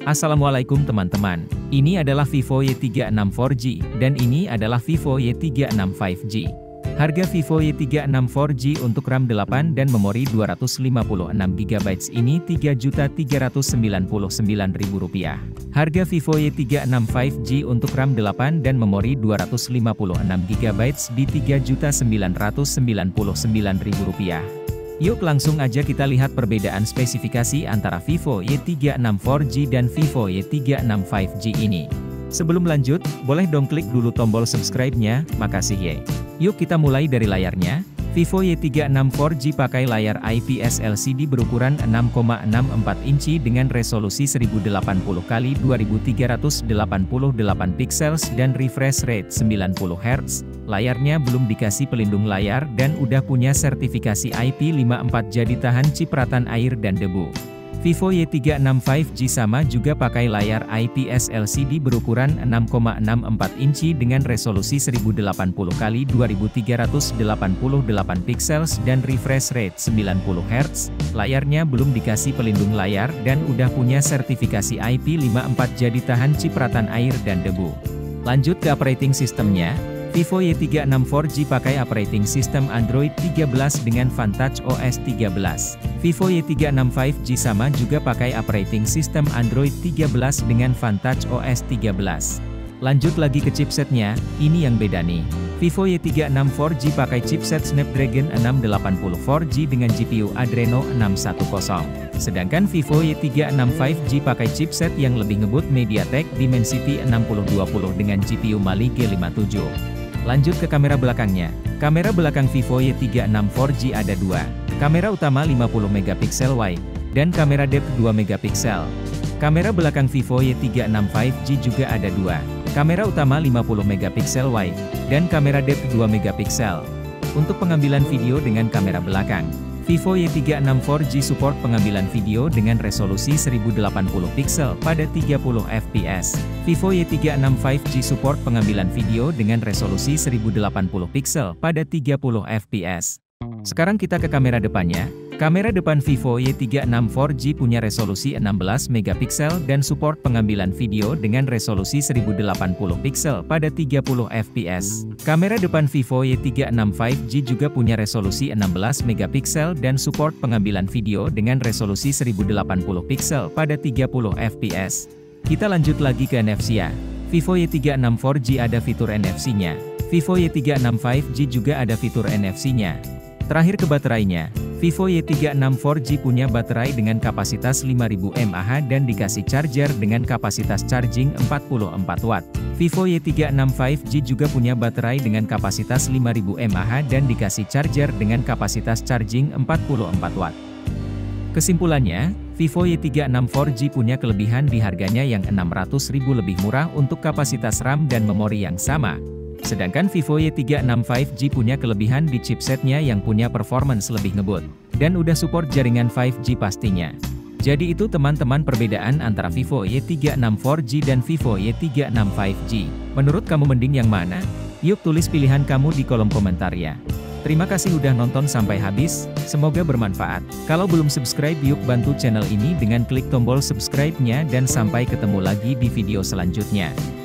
Assalamualaikum teman-teman, ini adalah Vivo Y36 4G, dan ini adalah Vivo Y36 5G. Harga Vivo Y36 4G untuk RAM 8 dan memori 256GB ini Rp3.399.000. Harga Vivo Y36 5G untuk RAM 8 dan memori 256GB di Rp3.999.000. Yuk langsung aja kita lihat perbedaan spesifikasi antara Vivo Y36 4G dan Vivo Y36 5G ini. Sebelum lanjut, boleh dong klik dulu tombol subscribe-nya, makasih ye. Yuk kita mulai dari layarnya. Vivo Y36 4G pakai layar IPS LCD berukuran 6,64 inci dengan resolusi 1080x2388 pixels dan refresh rate 90 Hz. Layarnya belum dikasih pelindung layar dan udah punya sertifikasi IP54 jadi tahan cipratan air dan debu. Vivo Y36 5G sama juga pakai layar IPS LCD berukuran 6,64 inci dengan resolusi 1080x2388 pixels dan refresh rate 90 Hz. Layarnya belum dikasih pelindung layar dan udah punya sertifikasi IP54 jadi tahan cipratan air dan debu. Lanjut ke operating systemnya. Vivo Y36 4G pakai operating system Android 13 dengan Vantage OS 13. Vivo Y36 5G sama juga pakai operating system Android 13 dengan Vantage OS 13. Lanjut lagi ke chipsetnya, ini yang beda nih. Vivo Y36 4G pakai chipset Snapdragon 680 4G dengan GPU Adreno 610. Sedangkan Vivo Y36 5G pakai chipset yang lebih ngebut MediaTek Dimensity 6020 dengan GPU Mali G57. Lanjut ke kamera belakangnya. Kamera belakang Vivo Y36 4G ada dua. Kamera utama 50MP wide, dan kamera depth 2MP. Kamera belakang Vivo Y36 5G juga ada dua. Kamera utama 50MP wide, dan kamera depth 2MP. Untuk pengambilan video dengan kamera belakang, Vivo Y36 4G support pengambilan video dengan resolusi 1080 pixel pada 30 fps. Vivo Y36 5G support pengambilan video dengan resolusi 1080 pixel pada 30 fps. Sekarang kita ke kamera depannya. Kamera depan Vivo Y36 4G punya resolusi 16MP dan support pengambilan video dengan resolusi 1080 pixel pada 30 fps. Kamera depan Vivo Y36 5G juga punya resolusi 16MP dan support pengambilan video dengan resolusi 1080 pixel pada 30 fps. Kita lanjut lagi ke NFC-nya. Vivo Y36 4G ada fitur NFC-nya. Vivo Y36 5G juga ada fitur NFC-nya. Terakhir ke baterainya. Vivo Y36 4G punya baterai dengan kapasitas 5000 mAh dan dikasih charger dengan kapasitas charging 44 Watt. Vivo Y36 5G juga punya baterai dengan kapasitas 5000 mAh dan dikasih charger dengan kapasitas charging 44 Watt. Kesimpulannya, Vivo Y36 4G punya kelebihan di harganya yang Rp600.000 lebih murah untuk kapasitas RAM dan memori yang sama. Sedangkan Vivo Y36 5G punya kelebihan di chipsetnya yang punya performance lebih ngebut. Dan udah support jaringan 5G pastinya. Jadi itu teman-teman perbedaan antara Vivo Y36 4G dan Vivo Y36 5G. Menurut kamu mending yang mana? Yuk tulis pilihan kamu di kolom komentar ya. Terima kasih udah nonton sampai habis, semoga bermanfaat. Kalau belum subscribe yuk bantu channel ini dengan klik tombol subscribe-nya dan sampai ketemu lagi di video selanjutnya.